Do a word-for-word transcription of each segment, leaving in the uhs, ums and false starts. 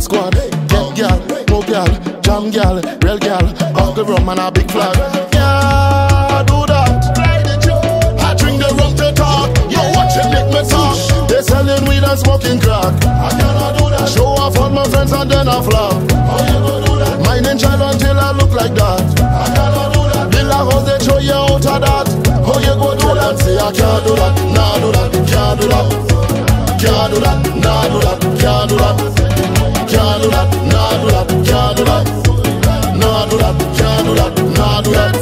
squad. Get gal, no gal, jam gal, real gal, buckle rum and a big flag. Yeah, do that. I drink the rum to talk. Yo, watch it make me talk. They selling weed and smoking crack. I cannot do that. Show off all my friends and then I flop. How you gonna do that? Minding child until I look like that. I cannot do that. Bill a house they throw you out of that. How you gonna do that? Say I can't do that. Nah do that. Can't do that. Can't do that. Nah do that. Can't do that. Can't do that. Nah do that. Can't do that. Nah do that. Can't do that. Nah do that.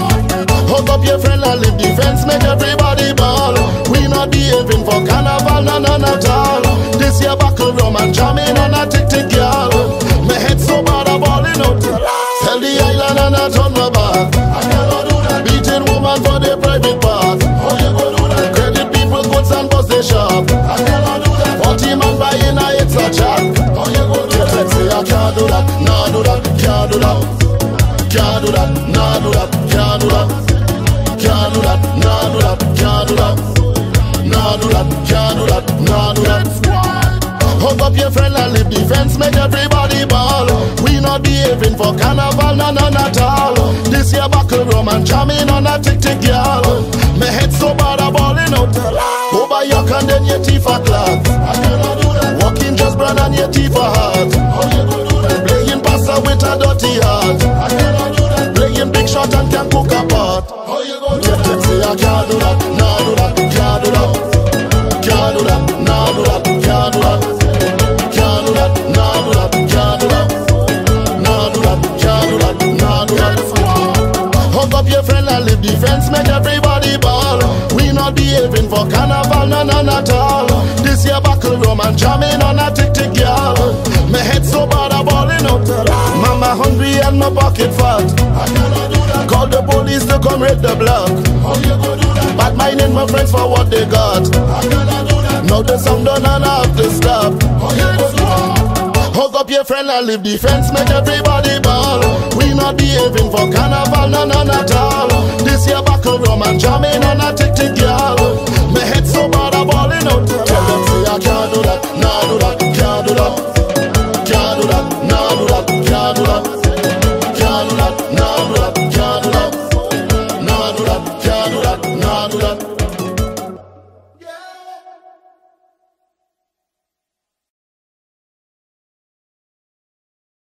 Hook up your friend and live defense, make everybody ball. We not behaving for carnival, no, no, not all. This year buckle rum and jamming and a tick tick girl. My head so bad I'm balling out. Tell the island and I turn my back. I cannot do that. Beating woman for the private part. How you gonna do that? Credit people goods and bust they shop. I cannot do that. Forty man buying a it's a jack. How you gonna do that? Say I can't do that, nah do that, can't do that. Can't do that, nah do that, can't do that. Can't do that, nah do that, can't do that. Nah do that, can't do that, nah do that. Hook up your friend and live defense, make everybody ball. We not behaving for carnival, no, no, not all. This year buckle rum and jamming on a tick tick girl. My head so bad I'm balling out. Over your can then your teeth are clogged. I cannot do that. Walking just brand and your teeth are hard. How you gonna do that? Playing pasta with a dirty heart. I cannot do that. Playing big shot and can cook a pot. How you gonna do that? Say I can't do that, nah do that, can't do that. Can't do that, nah do that, can't do that. Can't do that, nah do that, can't do that. Nah do that, can't do that, nah do that. Hook up your friend and live defense, make everybody ball. We not behaving for carnival, no, no, not all. This year buckle rum and jamming on a tick tick girl. My head so bad I'm balling out. Mama hungry and my pocket fat. I cannot do that. Call the police to come raid the block. How you gonna do that? Bad minding my friends for what they got. I cannot do that. Now the song done and I have to stop. How you gonna do that? Hug up your friend and live defense, make everybody ball. We not behaving for carnival, no, no, not all. This year buckle rum and jamming on a tick